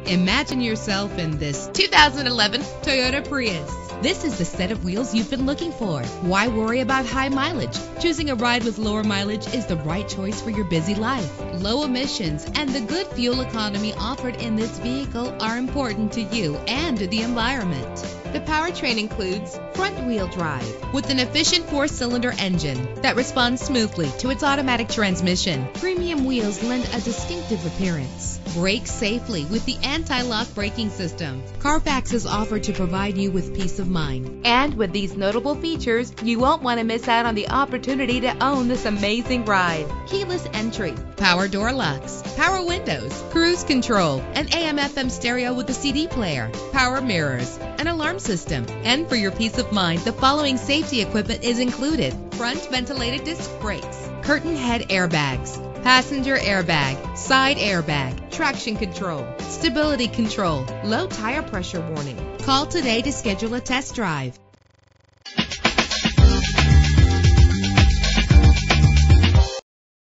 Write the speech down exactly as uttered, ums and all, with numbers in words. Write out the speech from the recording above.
Imagine yourself in this two thousand eleven Toyota Prius. This is the set of wheels you've been looking for. Why worry about high mileage? Choosing a ride with lower mileage is the right choice for your busy life. Low emissions and the good fuel economy offered in this vehicle are important to you and to the environment. The powertrain includes front-wheel drive with an efficient four-cylinder engine that responds smoothly to its automatic transmission. Premium wheels lend a distinctive appearance. Brake safely with the anti-lock braking system. Carfax is offered to provide you with peace of mind. And with these notable features, you won't want to miss out on the opportunity to own this amazing ride. Keyless entry, power door locks, power windows, cruise control, an A M F M stereo with a C D player, power mirrors, an alarm system. And for your peace of mind, the following safety equipment is included: front ventilated disc brakes, curtain head airbags, passenger airbag, side airbag, traction control, stability control, low tire pressure warning. Call today to schedule a test drive.